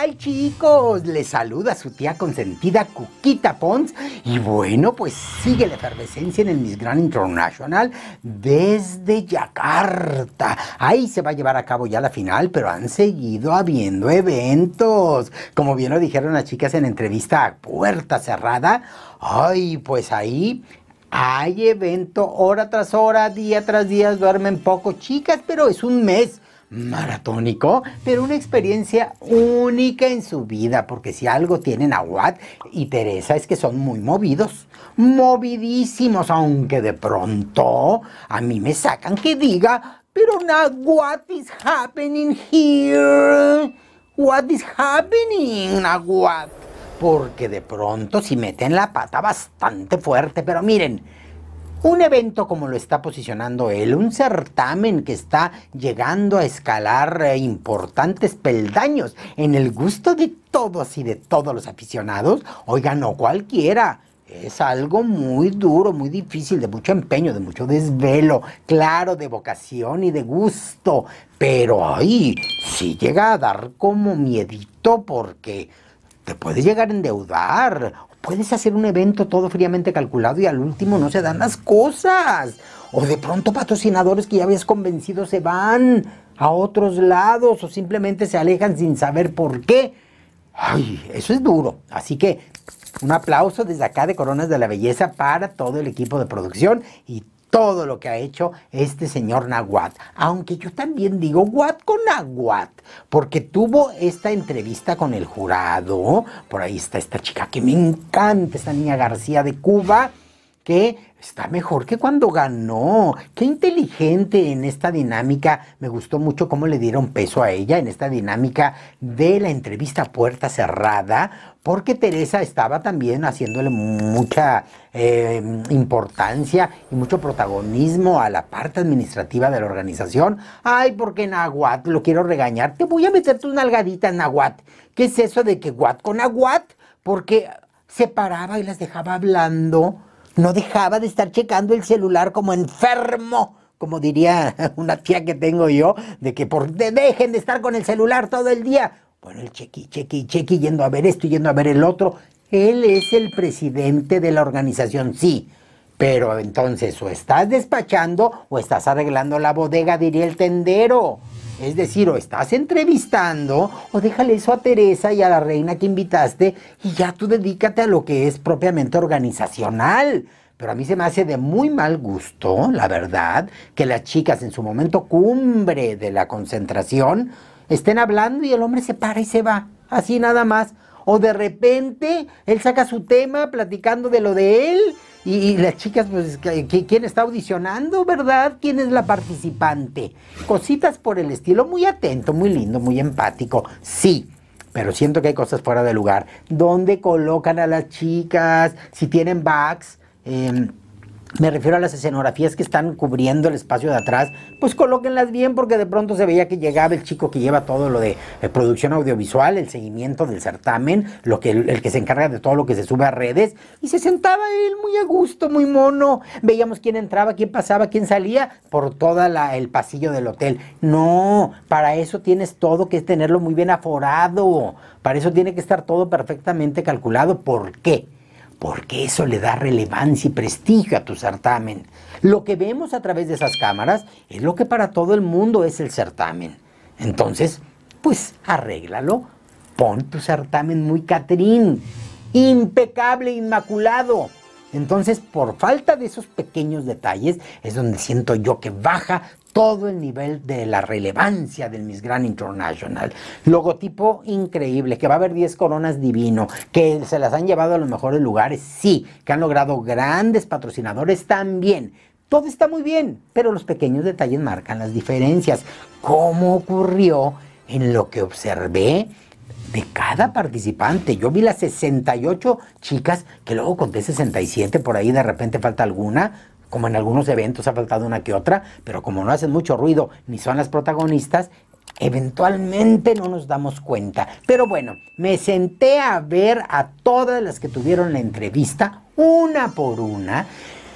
tal, chicos? Les saluda su tía consentida Cuquita Pons. Y bueno, pues sigue la efervescencia en el Miss Grand International desde Yakarta. Ahí se va a llevar a cabo ya la final, pero han seguido habiendo eventos. Como bien lo dijeron las chicas en entrevista a puerta cerrada, ay, pues ahí hay evento hora tras hora, día tras día, duermen poco, chicas, pero es un mes maratónico, pero una experiencia única en su vida, porque si algo tienen a Watt y Teresa es que son muy movidos, movidísimos, aunque de pronto a mí me sacan que diga, pero now what is happening here? What is happening, Nahuatl? Porque de pronto si meten la pata bastante fuerte, pero miren, un evento como lo está posicionando él, un certamen que está llegando a escalar importantes peldaños en el gusto de todos y de todos los aficionados, oiga, no cualquiera. Es algo muy duro, muy difícil, de mucho empeño, de mucho desvelo, claro, de vocación y de gusto. Pero ay, sí llega a dar como miedito porque te puedes llegar a endeudar. Puedes hacer un evento todo fríamente calculado y al último no se dan las cosas. O de pronto patrocinadores que ya habías convencido se van a otros lados o simplemente se alejan sin saber por qué. Ay, eso es duro. Así que un aplauso desde acá de Coronas de la Belleza para todo el equipo de producción y todo lo que ha hecho este señor Nahuatl. Aunque yo también digo Watt con Nahuatl, porque tuvo esta entrevista con el jurado. Por ahí está esta chica que me encanta, esta niña García de Cuba, que está mejor que cuando ganó. Qué inteligente en esta dinámica. Me gustó mucho cómo le dieron peso a ella en esta dinámica de la entrevista a puerta cerrada, porque Teresa estaba también haciéndole mucha importancia y mucho protagonismo a la parte administrativa de la organización. Ay, porque Nahuatl, lo quiero regañar. Te voy a meter tus nalgaditas, Nahuatl. ¿Qué es eso de que Watt con Nahuatl? Porque se paraba y las dejaba hablando. No dejaba de estar checando el celular como enfermo, como diría una tía que tengo yo, de que dejen de estar con el celular todo el día. Bueno, el chequi, yendo a ver esto y yendo a ver el otro. Él es el presidente de la organización, sí, pero entonces o estás despachando o estás arreglando la bodega, diría el tendero. Es decir, o estás entrevistando, o déjale eso a Teresa y a la reina que invitaste, y ya tú dedícate a lo que es propiamente organizacional. Pero a mí se me hace de muy mal gusto, la verdad, que las chicas en su momento cumbre de la concentración estén hablando y el hombre se para y se va, así nada más. O de repente él saca su tema platicando de lo de él, y las chicas, pues, ¿quién está audicionando, verdad? ¿Quién es la participante? Cositas por el estilo, muy atento, muy lindo, muy empático, sí. Pero siento que hay cosas fuera de lugar. ¿Dónde colocan a las chicas? Si tienen backs, me refiero a las escenografías que están cubriendo el espacio de atrás, pues colóquenlas bien, porque de pronto se veía que llegaba el chico que lleva todo lo de producción audiovisual, el seguimiento del certamen, el que se encarga de todo lo que se sube a redes, y se sentaba él muy a gusto, muy mono. Veíamos quién entraba, quién pasaba, quién salía por todo el pasillo del hotel. No, para eso tienes todo que tenerlo muy bien aforado, para eso tiene que estar todo perfectamente calculado. ¿Por qué? Porque eso le da relevancia y prestigio a tu certamen. Lo que vemos a través de esas cámaras es lo que para todo el mundo es el certamen. Entonces, pues arréglalo, pon tu certamen muy Catrín, impecable, inmaculado. Entonces, por falta de esos pequeños detalles, es donde siento yo que baja todo el nivel de la relevancia del Miss Grand International. Logotipo increíble, que va a haber 10 coronas divino, que se las han llevado a los mejores lugares, sí, que han logrado grandes patrocinadores también. Todo está muy bien, pero los pequeños detalles marcan las diferencias. ¿Cómo ocurrió en lo que observé de cada participante? Yo vi las 68 chicas, que luego conté 67, por ahí de repente falta alguna, como en algunos eventos ha faltado una que otra, pero como no hacen mucho ruido ni son las protagonistas, eventualmente no nos damos cuenta. Pero bueno, me senté a ver a todas las que tuvieron la entrevista, una por una,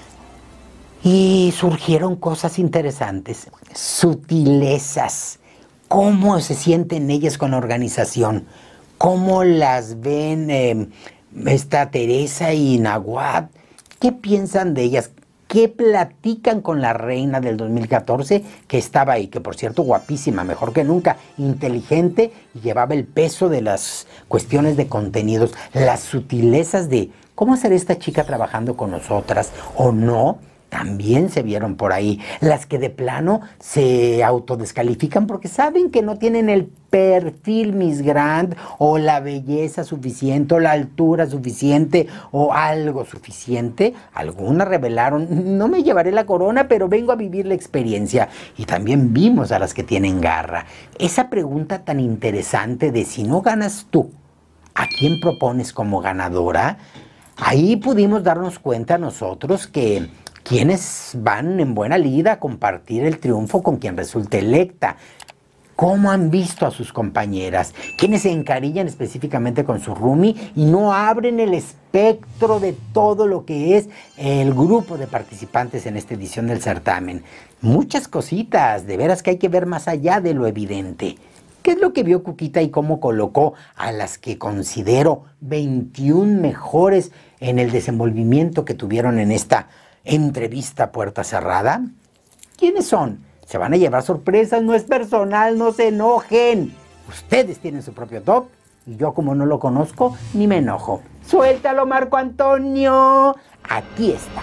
y surgieron cosas interesantes, sutilezas, cómo se sienten ellas con la organización, ¿Cómo las ven esta Teresa y Nahuatl? ¿Qué piensan de ellas? ¿Qué platican con la reina del 2014 que estaba ahí? Que por cierto, guapísima, mejor que nunca, inteligente y llevaba el peso de las cuestiones de contenidos, las sutilezas de cómo será esta chica trabajando con nosotras o no. También se vieron por ahí, las que de plano se autodescalifican porque saben que no tienen el perfil Miss Grand o la belleza suficiente o la altura suficiente o algo suficiente. Algunas revelaron, no me llevaré la corona, pero vengo a vivir la experiencia. Y también vimos a las que tienen garra. Esa pregunta tan interesante de si no ganas tú, ¿a quién propones como ganadora? Ahí pudimos darnos cuenta nosotros que quienes van en buena lida a compartir el triunfo con quien resulte electa. ¿Cómo han visto a sus compañeras? Quienes se encarillan específicamente con su roomie y no abren el espectro de todo lo que es el grupo de participantes en esta edición del certamen. Muchas cositas, de veras que hay que ver más allá de lo evidente. ¿Qué es lo que vio Cuquita y cómo colocó a las que considero 21 mejores en el desenvolvimiento que tuvieron en esta entrevista a puerta cerrada? ¿Quiénes son? Se van a llevar sorpresas, no es personal, no se enojen. Ustedes tienen su propio top y yo como no lo conozco, ni me enojo. ¡Suéltalo, Marco Antonio! Aquí está.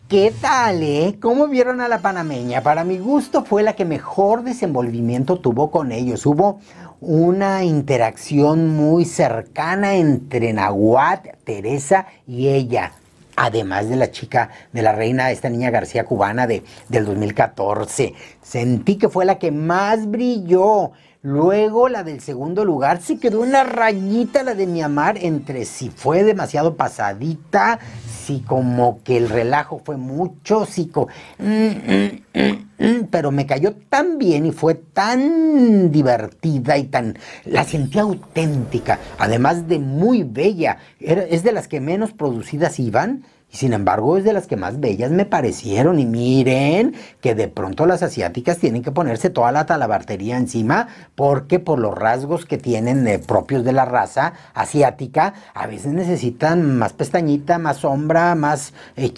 ¿Qué tal, ¿Cómo vieron a la panameña? Para mi gusto fue la que mejor desenvolvimiento tuvo con ellos. Hubo una interacción muy cercana entre Nahuatl, Teresa y ella. Además de la chica, de la reina, esta niña García Cubana del 2014. Sentí que fue la que más brilló. Luego la del segundo lugar se quedó una rayita, la de Miamar, entre si fue demasiado pasadita, si como que el relajo fue mucho, pero me cayó tan bien y fue tan divertida y la sentí auténtica, además de muy bella. Es de las que menos producidas iban. Y sin embargo es de las que más bellas me parecieron. Y miren que de pronto las asiáticas tienen que ponerse toda la talabartería encima, porque por los rasgos que tienen propios de la raza asiática, a veces necesitan más pestañita, más sombra, más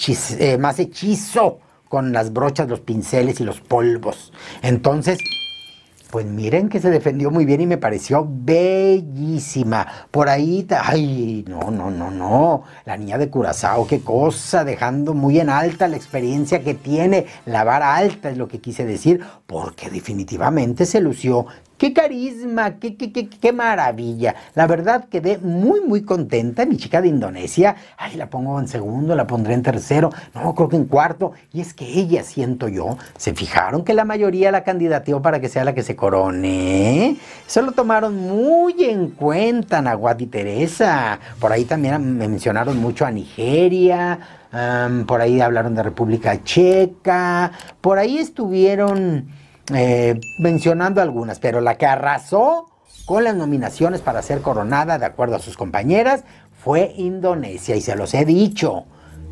hechizo con las brochas, los pinceles y los polvos. Entonces, pues miren que se defendió muy bien y me pareció bellísima. Por ahí, ay, no. La niña de Curazao, qué cosa, dejando muy en alta la experiencia que tiene. La vara alta es lo que quise decir, porque definitivamente se lució. ¡Qué carisma! ¡Qué maravilla! La verdad quedé muy contenta. Mi chica de Indonesia, ay, la pongo en segundo, la pondré en tercero, no, creo que en cuarto. Y es que ella, siento yo, se fijaron que la mayoría la candidateó para que sea la que se corone. Eso lo tomaron muy en cuenta, Nahuatl y Teresa. Por ahí también me mencionaron mucho a Nigeria. Por ahí hablaron de República Checa. Por ahí estuvieron mencionando algunas, pero la que arrasó con las nominaciones para ser coronada, de acuerdo a sus compañeras, fue Indonesia, y se los he dicho.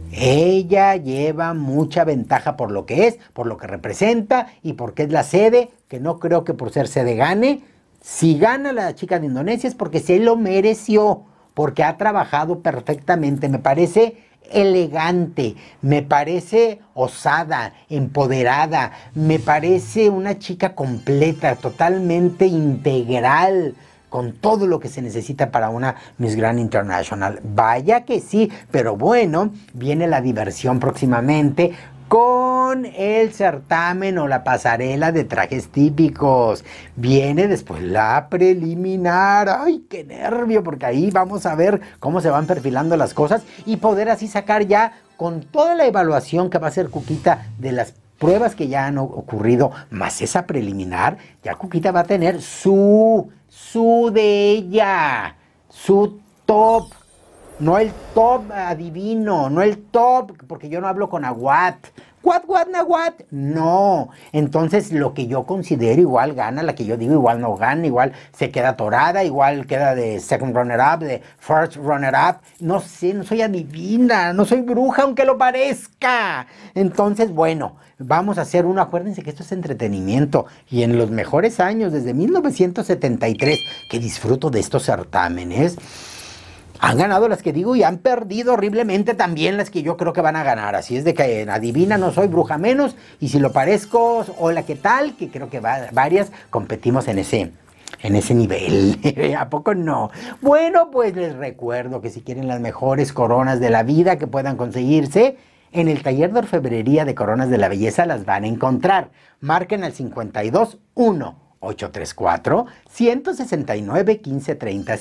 Ella lleva mucha ventaja por lo que es, por lo que representa y porque es la sede, que no creo que por ser sede gane. Si gana la chica de Indonesia es porque se lo mereció, porque ha trabajado perfectamente. Me parece elegante, me parece osada, empoderada, me parece una chica completa, totalmente integral, con todo lo que se necesita para una Miss Grand International. Vaya que sí, pero bueno, viene la diversión próximamente con el certamen o la pasarela de trajes típicos. Viene después la preliminar. ¡Ay, qué nervio! Porque ahí vamos a ver cómo se van perfilando las cosas y poder así sacar ya, con toda la evaluación que va a hacer Cuquita de las pruebas que ya han ocurrido, más esa preliminar, ya Cuquita va a tener su de ella, su top. No el top adivino, no el top, porque yo no hablo con Nahuatl. Nahuatl. No. Entonces, lo que yo considero igual gana, la que yo digo igual no gana, igual se queda atorada, igual queda de second runner-up, de first runner-up. No sé, no soy adivina, no soy bruja, aunque lo parezca. Entonces, bueno, vamos a hacer uno. Acuérdense que esto es entretenimiento. Y en los mejores años, desde 1973, que disfruto de estos certámenes, han ganado las que digo y han perdido horriblemente también las que yo creo que van a ganar. Así es de que adivina, no soy bruja menos. Y si lo parezco, hola, ¿qué tal? Que creo que varias competimos en ese nivel. ¿A poco no? Bueno, pues les recuerdo que si quieren las mejores coronas de la vida que puedan conseguirse, en el taller de orfebrería de Coronas de la Belleza las van a encontrar. Marquen al 52-1-834-169-1530,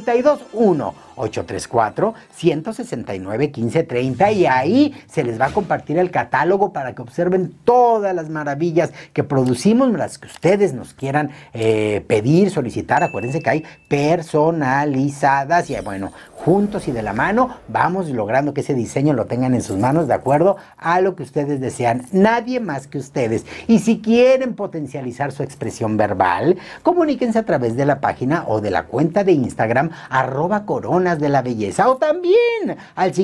52-1-834-169-1530, y ahí se les va a compartir el catálogo para que observen todas las maravillas que producimos, las que ustedes nos quieran pedir, solicitar. Acuérdense que hay personalizadas y bueno, juntos y de la mano vamos logrando que ese diseño lo tengan en sus manos de acuerdo a lo que ustedes desean, nadie más que ustedes. Y si quieren potencializar su expresión verbal, comuníquense a través de la página o de la cuenta de Instagram @Coronas de la Belleza, o también al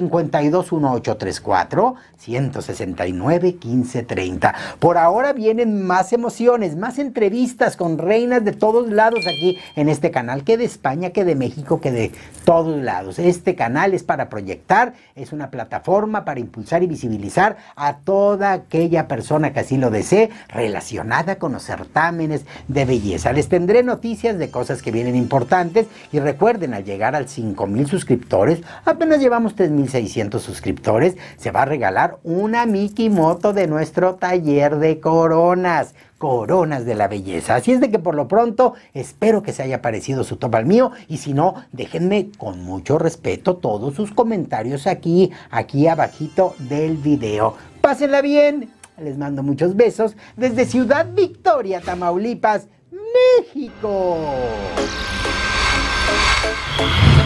52-1-834-169-1530. Por ahora vienen más emociones, más entrevistas con reinas de todos lados aquí en este canal, que de España, que de México, que de todos lados. Este canal es para proyectar, es una plataforma para impulsar y visibilizar a toda aquella persona que así lo desee, relacionada con los certámenes de belleza. Les tendré noticias de cosas que vienen importantes y recuerden, al llegar al 5,000 suscriptores, apenas llevamos 3,600 suscriptores, se va a regalar una Mikimoto de nuestro taller de coronas. Coronas de la belleza. Así es de que por lo pronto espero que se haya parecido su top al mío y si no, déjenme con mucho respeto todos sus comentarios aquí abajito del video. Pásenla bien, les mando muchos besos desde Ciudad Victoria, Tamaulipas, México.